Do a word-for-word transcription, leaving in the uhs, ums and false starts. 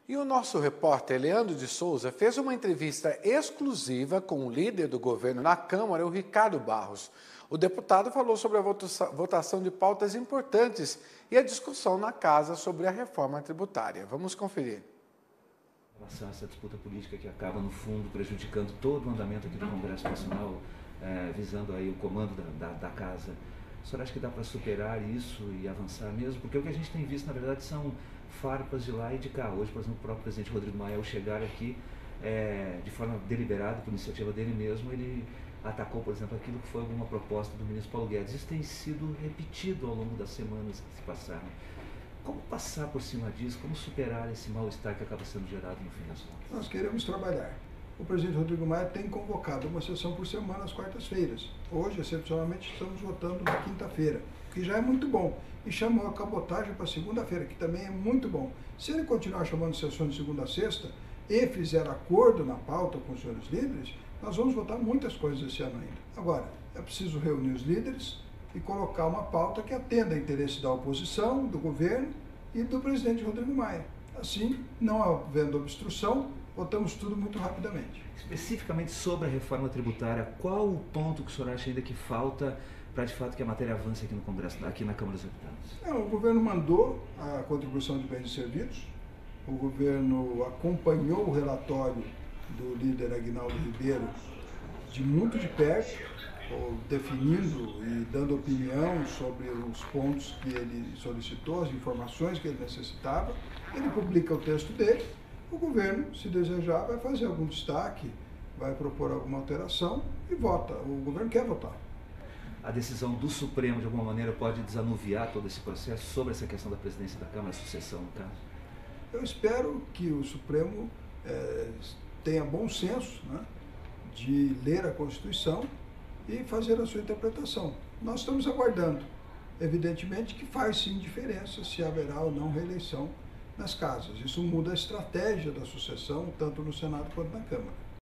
E o nosso repórter Leandro de Souza fez uma entrevista exclusiva com o líder do governo na Câmara, o Ricardo Barros. O deputado falou sobre a votação de pautas importantes e a discussão na casa sobre a reforma tributária. Vamos conferir. Essa disputa política que acaba, no fundo, prejudicando todo o andamento aqui do Congresso Nacional, é, visando aí o comando da, da, da casa. A senhora acha que dá para superar isso e avançar mesmo? Porque o que a gente tem visto, na verdade, são farpas de lá e de cá. Hoje, por exemplo, o próprio presidente Rodrigo Maia, ao chegar aqui, é, de forma deliberada, por iniciativa dele mesmo, ele atacou, por exemplo, aquilo que foi alguma proposta do ministro Paulo Guedes. Isso tem sido repetido ao longo das semanas que se passaram. Como passar por cima disso? Como superar esse mal-estar que acaba sendo gerado no fim das contas? Nós queremos trabalhar. O presidente Rodrigo Maia tem convocado uma sessão por semana às quartas-feiras. Hoje, excepcionalmente, estamos votando na quinta-feira, que já é muito bom. E chamou a cabotagem para segunda-feira, que também é muito bom. Se ele continuar chamando sessões de segunda a sexta e fizer acordo na pauta com os senhores líderes, nós vamos votar muitas coisas esse ano ainda. Agora, é preciso reunir os líderes e colocar uma pauta que atenda ao interesse da oposição, do governo e do presidente Rodrigo Maia. Assim, não havendo obstrução, votamos tudo muito rapidamente. Especificamente sobre a reforma tributária, qual o ponto que o senhor acha ainda que falta para, de fato, que a matéria avance aqui no Congresso, aqui na Câmara dos Deputados? Não, o governo mandou a contribuição de bens e serviços, o governo acompanhou o relatório do líder Aguinaldo Ribeiro de muito de perto, definindo e dando opinião sobre os pontos que ele solicitou, as informações que ele necessitava. Ele publica o texto dele, o governo, se desejar, vai fazer algum destaque, vai propor alguma alteração e vota. O governo quer votar. A decisão do Supremo, de alguma maneira, pode desanuviar todo esse processo sobre essa questão da presidência da Câmara, a sucessão, no caso? Eu espero que o Supremo é, tenha bom senso, né, de ler a Constituição e fazer a sua interpretação. Nós estamos aguardando. Evidentemente que faz sim diferença se haverá ou não reeleição nas casas. Isso muda a estratégia da sucessão, tanto no Senado quanto na Câmara.